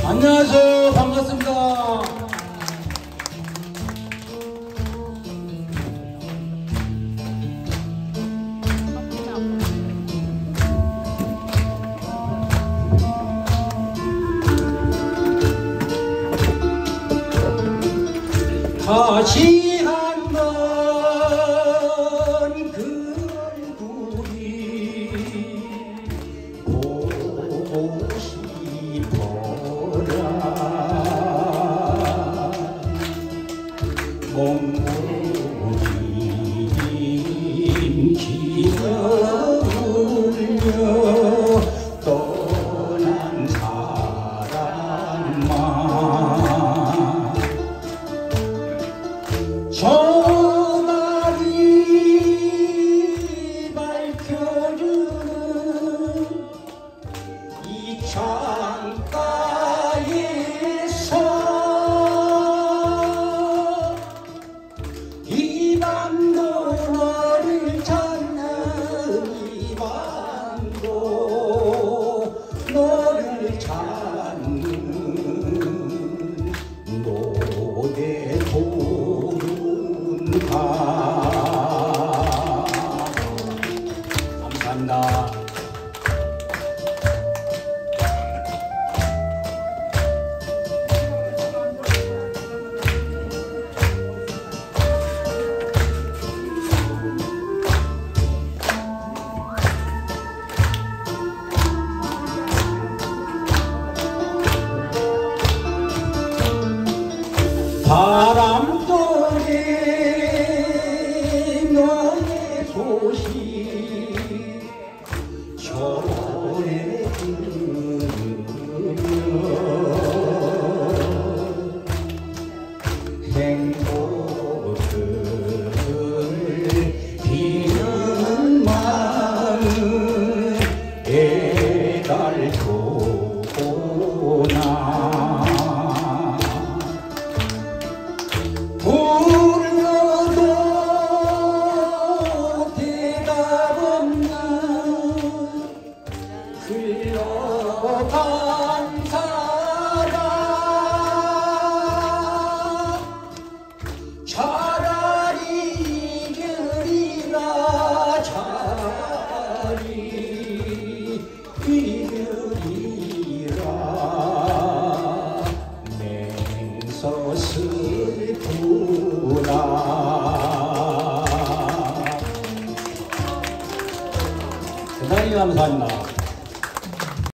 안녕하세요. 반갑습니다. 다시 한번 그 얼굴이 보고 싶어라. 몽고긴 기억 울려 떠난 사람만 저 날이 밝혀주는 이 창가에서 이 밤도 너를 찾는 이 밤도 너를 찾는 노래 감사합니다. 바람소리 너의 소식 전해주며 행복을 비는 마음 애달토나 불러도 대답 없는 흘러간 사랑 차라리 이별이라 차라리 이별이라 맹서 슬프다. 대단히 감사합니다.